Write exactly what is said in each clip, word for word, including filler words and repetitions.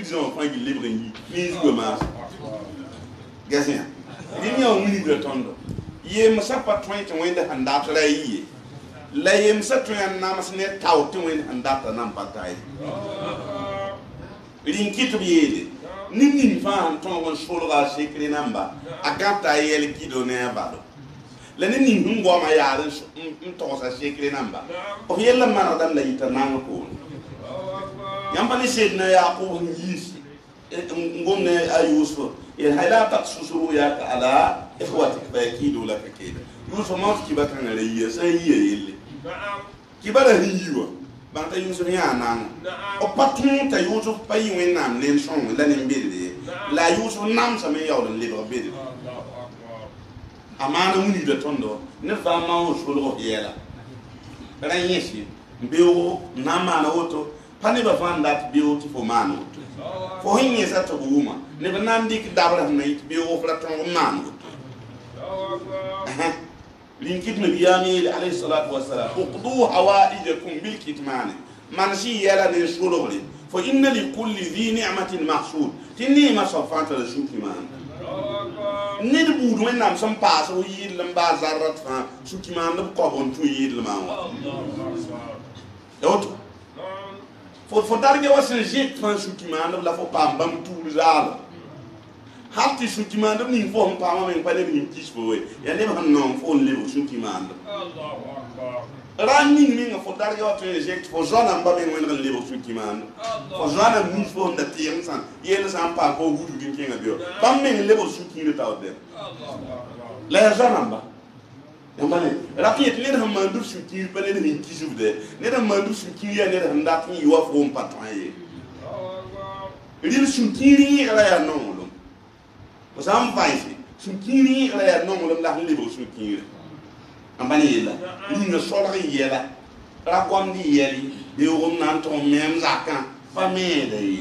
qu'ils ont fait qu'ils livrent ni ni gomas gasia ni on ni de tondo yem sa patron to wende handa to la yi la yem sa to yan na masne taw to wende handa ta nam patai rin kitu biede ni ni fa ton won sholo ga shekri namba agata yel kido ne bado la ni ni ngwa ma ya nto sa shekri namba o yella man adam la yita nan ko yamba ni sayyidina yaqub yis ngom ne ayusuf ya hala taqsusuru ya ala ikhwatik fa yakidu lak kida yusuf ma ki batan la yi sai yi yelle ki bala hiwa banta yusuf ya nan o patun ta yusuf payi wen nam len son la ne mbede la yusuf nam sa me yawdan le bede amana muni de tondo ne fa ma o sholo yela ran yesi bewo namana woto pani ba that beautiful man for him is at a woman never nan dik dabra night be ofra ton man linkit nabiyani alayhi salatu wassalam uqdu hawaijakum bil kitman man shi yala ne shurugli fa inna li kulli dhi ni'matin mahsud tinni ma safanta la shuki man nid budu men nam sam pass o yid lamba zarat fa shuki man ko bon tu yid lama wa for for darge wasen jet fan sukimanda la fo pam bam tour zala hatti sukimanda ni fo pam men pale ni kispo we ya ne ban non fo le sukimanda Allahu akbar ranni ni nga for darge wasen jet fo zona mba men wen le sukimanda fo zona ni fo nda tiem san yele san pa ko wudu din kenga bio bam men le sukimanda taw dem Allahu la zona mba yambane rapiet ne da mandu sukir pale ne kisuf de ne da mandu sukir ya ne da ndat ni wa fo patron ye ril sukiri ala ya non lo ko sam faisi sukiri ala ya non lo la le bo sukir ambane yela ni nga solari yela ra kwam di yeli de o nan to mem zakan fa me de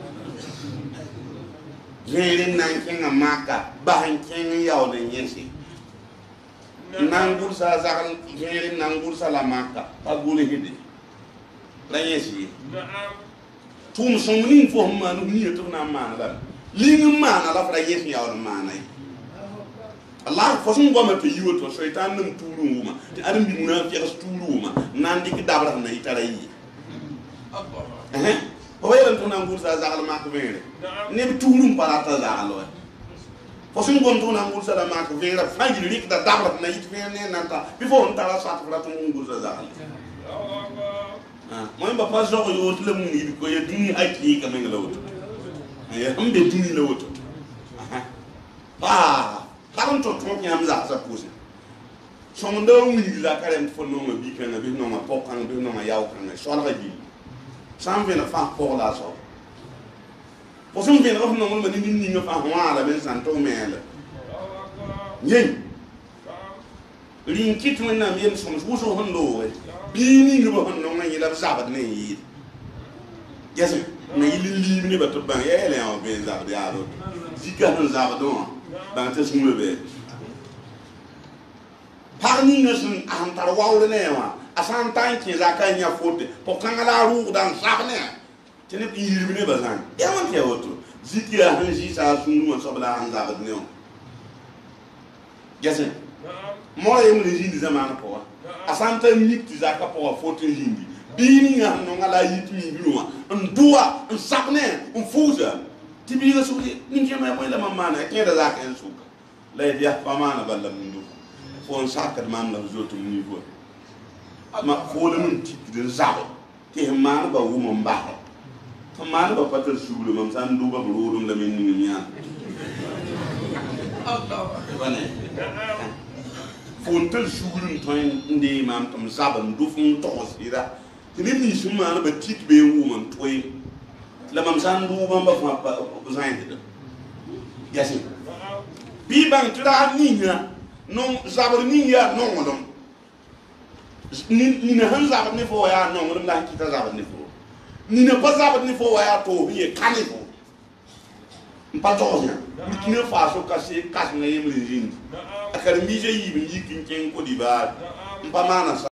yele nan kenga maka ban kenga yaw de yensi nangur sa zakal ngere nangur sa la makka agule hede la yesi tum somni fo manu ni to na mana la ling mana la fra yesi ya on mana Allah fo sun goma pe yiwoto shaytan num turu nguma te adam bi munafiq as turu nguma nan dik dabra na itara yi eh o yelan to nangur sa zakal makka bere ne turu parata zakal fo sun gon to na ngul sala ma ko vera fangi rik da dabra na yit fene nanta before on tala sa ko to ngul sa zal ah mo ba pa zo yo to le mu ni ko ye dini aki ka men lawto ya ambe dini lawto ah karon to to nyam za sa puse so mo ndo wi la karen fo no ma bi kan bi no ma pok kan bi no ma yaw kan so la ji sam vena fa ko la so pour ça on vient de revenir dans le monde ni ni nga fa wala ben santo mele yen lin kit mo na yem so mo so hondo we bi ni nga ba hondo nga yela sabat ne yi yes na yili li ni ba to ban yele on ben za ya do dika han za ba do ban te sumule be par ni nga sun an tar wawle ne wa asan tan ki za ka nya fote pour kan la ru dan sabne tene yiri ne bazan ya man ke woto zikira hanji sa sunu man sobla han za badne on gese mo yem le jindi zamana po asanta nikti za ka po foto jindi bini nga no ngala yitu ni biluma ndua nsakne mfuza tibiga suki ninge ma mo la mamana ke da za ka en suka la ya famana ballam ndu fo nsaka man la zoto ni vo ma ko le mun tikde zabo te man ba wu mo mbaho man ba patal sugulu mam san duba burum la min ni nya Allah bane fontal sugulu toy ndi mam tam zaban du fun to sira ni ni suma na ba tik be wu man toy la mam san duba ba fa zain de yasi bi bang tra ni nya non zabar ni ya non non ni ni na han zabar ni fo ya non non la kita zabar ni fo ni ne pas sabat ni fo waya to bi kani fo mpato nya Burkina Faso kasi kas na yem le jindi akar mi je yi bi kin ken ko di ba mpamana